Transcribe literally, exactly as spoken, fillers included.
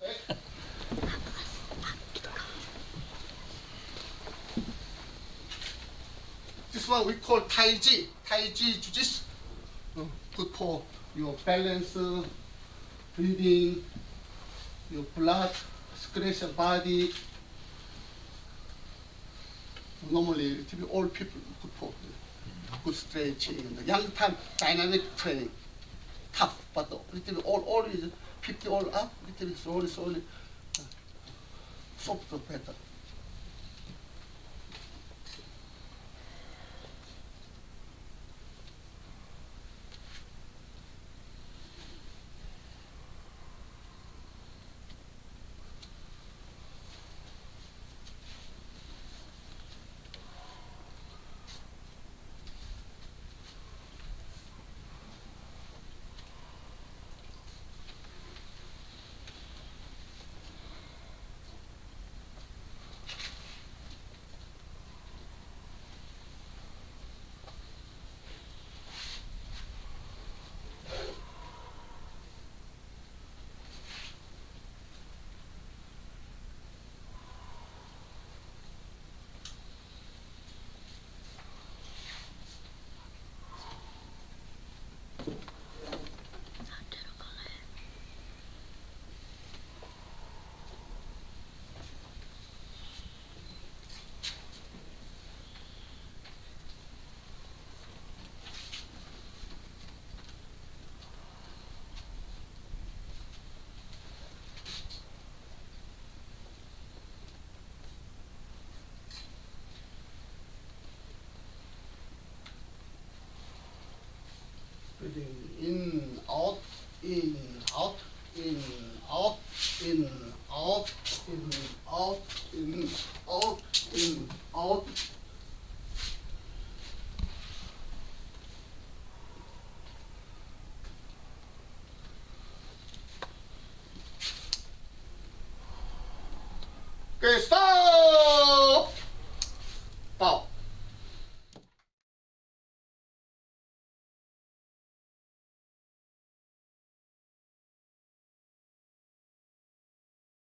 This one we call Tai Chi, Tai Chi Jiu-Jitsu. Uh, good for your balance, uh, breathing, your blood, scratch your body. Normally, it will be all people good for good stretching. The young time dynamic training, tough, but a little bit all all is fifty all up, little bit slowly, slowly, uh, softer, better. Breathing in, out, in, out, in, out, in, out, in, out, in, out, in, out. Okay, stop! Bow.